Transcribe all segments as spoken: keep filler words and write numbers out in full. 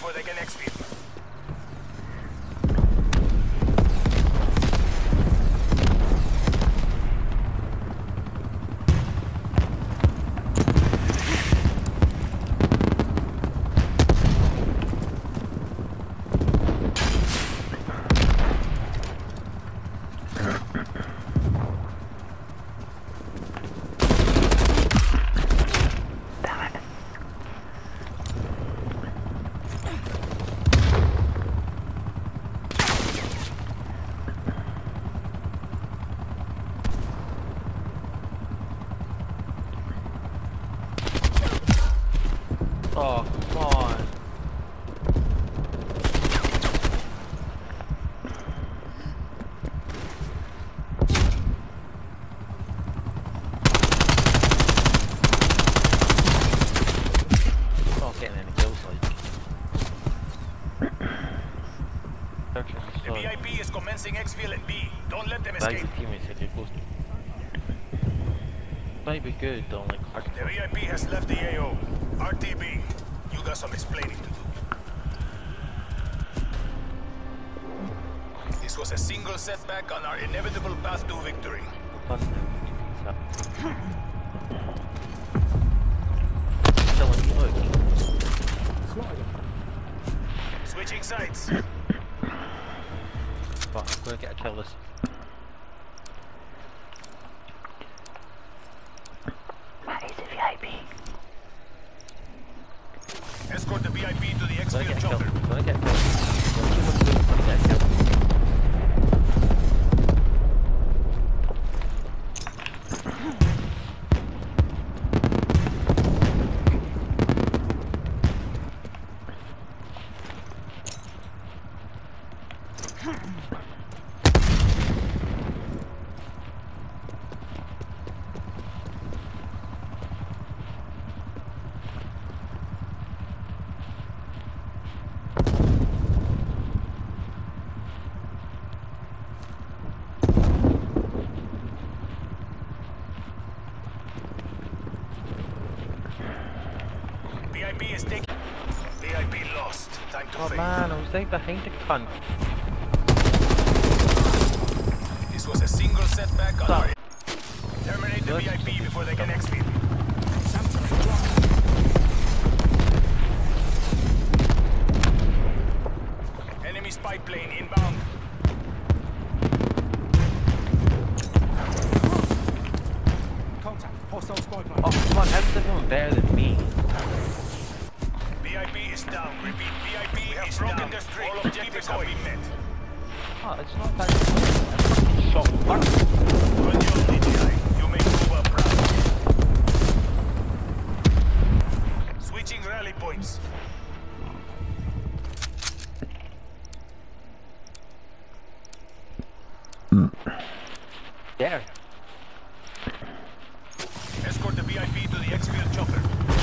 before they can exfil. Oh, come on. Not getting any kills, like. The V I P is commencing exfil at B. Don't let them escape. Teammates said you're close. Might be good, though, like hard. The V I P has left the A O. R T B, you got some explaining to do. This was a single setback on our inevitable path to victory. Switching sides. But I'm gonna get a kill this. That is a V I P. Escort the V I P to the Gonna exfil get a kill. chopper. Gonna get a kill. Gonna get a kill. V I P is taking. V I P lost. Time to Oh fade. man, I was right behind the cunt. This was a single setback on Stop. our. Terminate the Good. V I P before they can exfil. Enemy spy plane inbound. Contact. Hostile spy plane. Oh come on, how's everyone better than me? V I P is down. Repeat, V I P is broken down. The streak. All objectives have been met. Oh, it's not that good. I fucking shot one. Good job, D J I. You make Cuba proud. Switching rally points. There. Escort the V I P to the exfil chopper.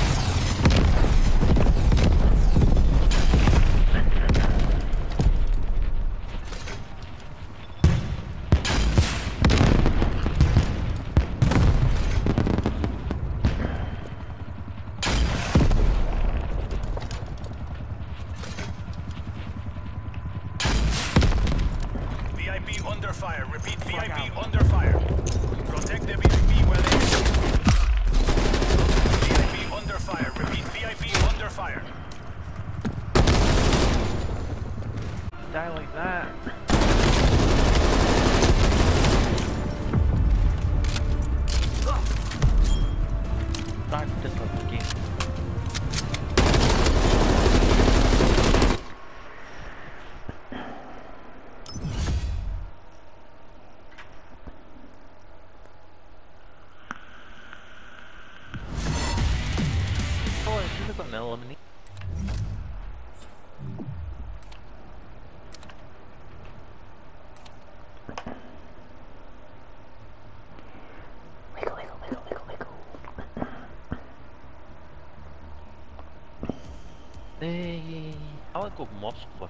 V I P under fire. Repeat, V I P under fire. Protect the V I P while they V I P under fire. Repeat, V I P under fire. Die like that. Back this one again. Oh, I should have got an eliminate. Wiggle, wiggle, wiggle, wiggle, wiggle. Hey, I like go Moscow.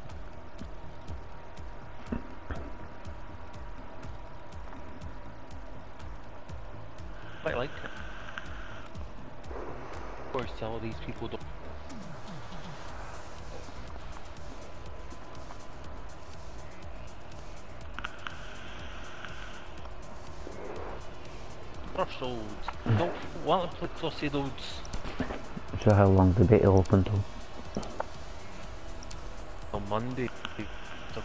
Quite like it. Of course, all these people don't. Brussels. Don't want to play Crossy Roads. So how long the bit open till? On Monday. So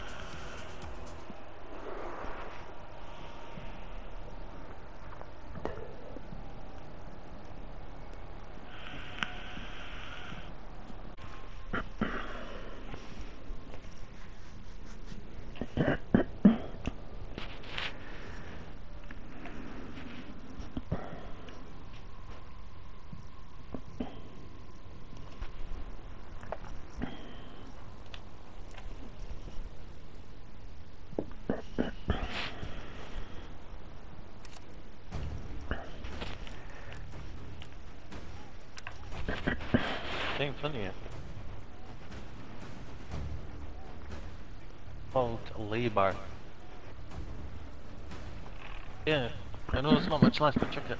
stay in front of you. Called Labour. Yeah, I know there's not much left, but check it.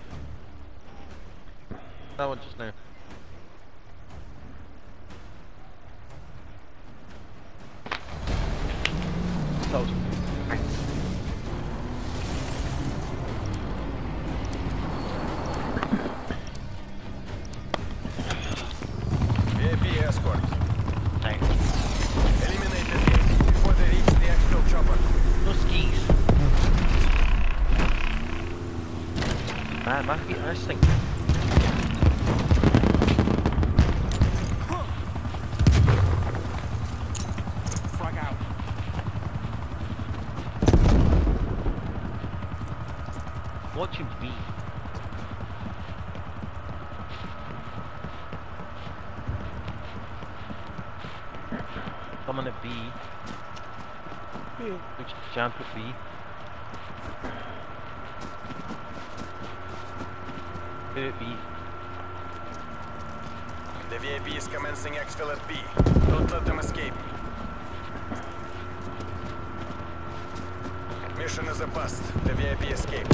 That one just now. Thousand. V I P escort. Thanks. Eliminate the V I P before they reach the exfil chopper. No skis. Man, my feet are stinking. Frag out. Watching B. Coming at B. Which jump at B. Hit at B. The V I P is commencing exfil at B. Don't let them escape. Mission is a bust. The V I P escaped.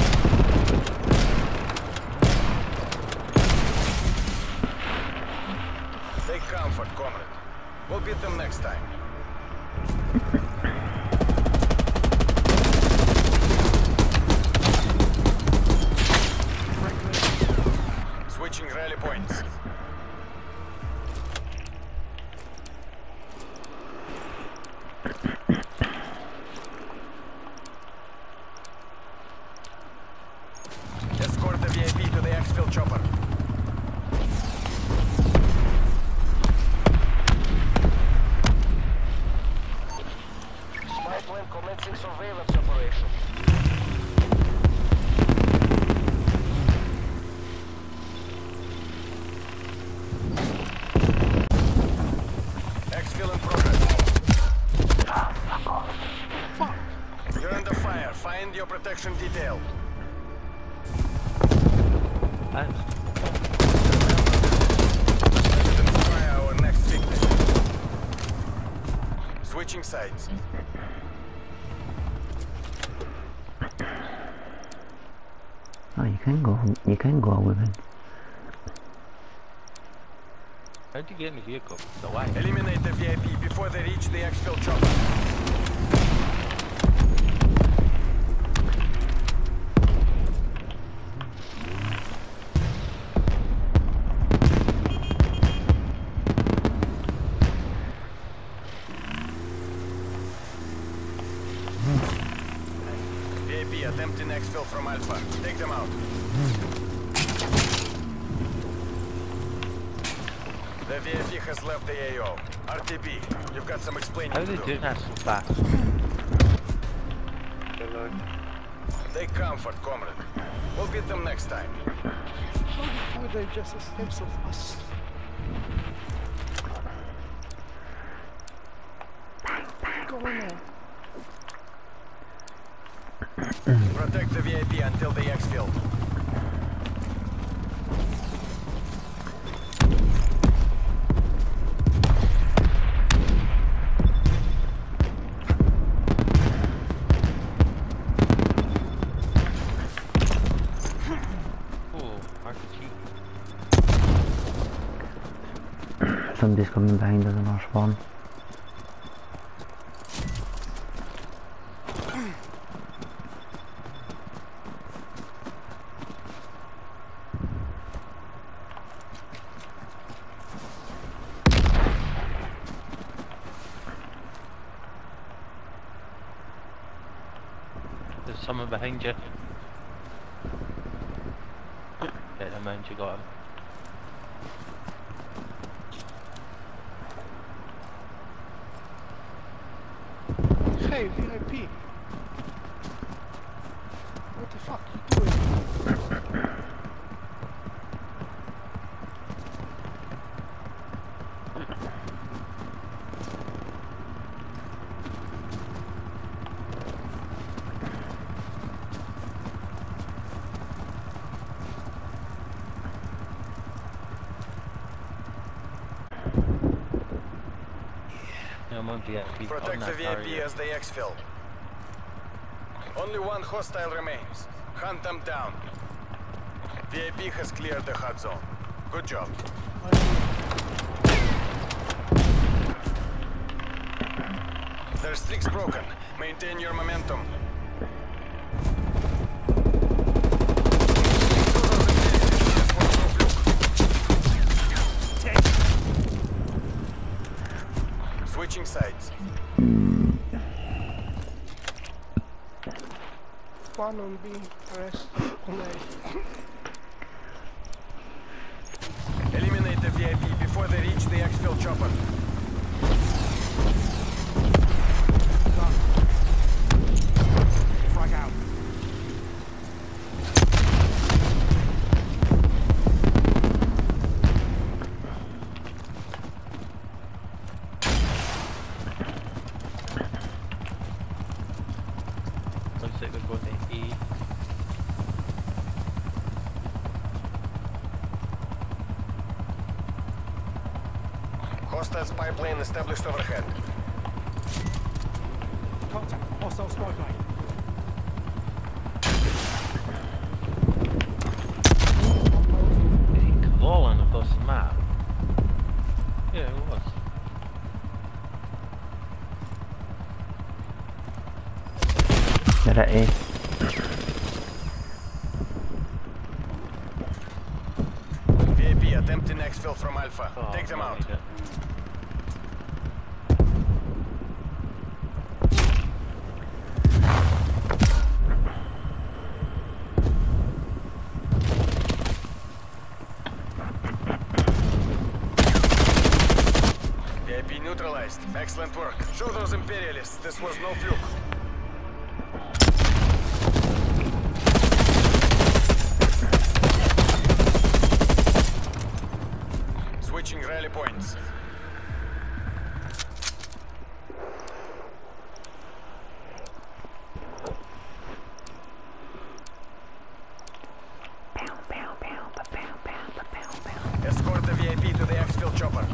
Take comfort, comrade. We'll beat them next time. Switching rally points. Escort the V I P to the exfil chopper. Spy plane commencing surveillance operation. Exfil in progress. You're under fire. Find your protection detail. Thanks. Identify our next victim. Switching sides. Oh, you can go. You can go with it. How'd you get in the vehicle? So why? Eliminate the V I P before they reach the exfil chopper. V I P attempting exfil from Alpha. Take them out. The V I P has left the A O. R T B, you've got some explaining How to are they do. doing that so fast? Take comfort, comrade. We'll beat them next time. How did they just escape so fast? Go in there. Protect the V I P until they exfil. Oh, R P G. Somebody's coming behind us in our spawn. someone behind you. Get him in, you got him. Hey, V I P. What the fuck you doing? Yeah, I'm on V I P. Protect on the that V I P target. as they exfil. Only one hostile remains. Hunt them down. V I P has cleared the hot zone. Good job. Their streak's broken. Maintain your momentum. Switching sides. One on B, rest on A. Eliminate the V I P before they reach the exfil chopper. Frag out. Looks like we're going to E. Hostile spy plane established overhead. Contact. Hostile spy plane. Is he crawling across the map? Yeah, it was. They're at A. V I P attempting exfil from Alpha. Oh, Take them no, out. he didn't. V I P neutralized. Excellent work. Show those Imperialists this was no fluke. Switching rally points. Escort the V I P to the exfil chopper.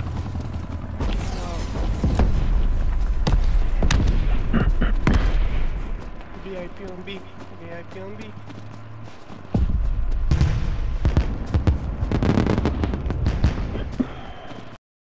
V I P on B. V I P on B.